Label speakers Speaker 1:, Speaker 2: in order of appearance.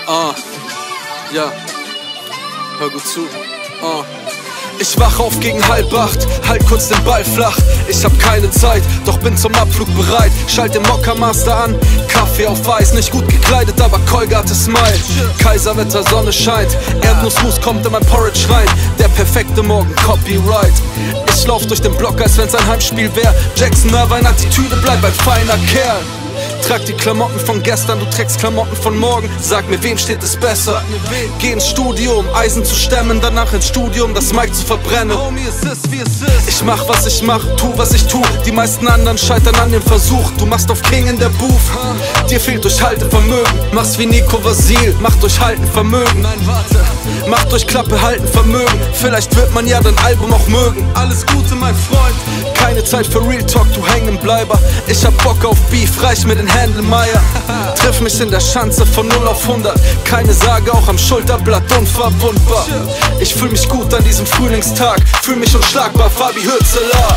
Speaker 1: Ja, hör gut zu. Ich wach auf gegen 7:30, halt kurz den Ball flach. Ich hab keine Zeit, doch bin zum Abflug bereit. Schalt den Mokka-Master an, Kaffee auf Eis. Nicht gut gekleidet, aber Colgate Smile. Kaiserwetter, Sonne scheint, Erdnussmus kommt in mein Porridge rein. Der perfekte Morgen, Copyright. Ich lauf durch den Block, als wenn's ein Heimspiel wär. Jackson Irvine, Attitüde, bleib ein feiner Kerl. Trag die Klamotten von gestern, du trägst Klamotten von morgen. Sag mir, wem steht es besser? Geh ins Studio, um Eisen zu stemmen, danach ins Studium, das Mic zu verbrennen. Ich mach, was ich mach, tu, was ich tu. Die meisten anderen scheitern an dem Versuch. Du machst auf King in der Booth. Dir fehlt Durchhaltevermögen. Machst wie Nico Vasil, mach Durchhaltenvermögen. Mach durch Klappe halten Vermögen. Vielleicht wird man ja dein Album auch mögen. Alles Gute, mein Freund. Keine Zeit für Real Talk, du Hängenbleiber. Ich hab Bock auf Beef, reich mir den Händelmeier. Triff mich in der Schanze von 0 auf 100. Keine Sage, auch am Schulterblatt unverwundbar. Ich fühl mich gut an diesem Frühlingstag. Fühl mich unschlagbar, Fabi Hürzeler.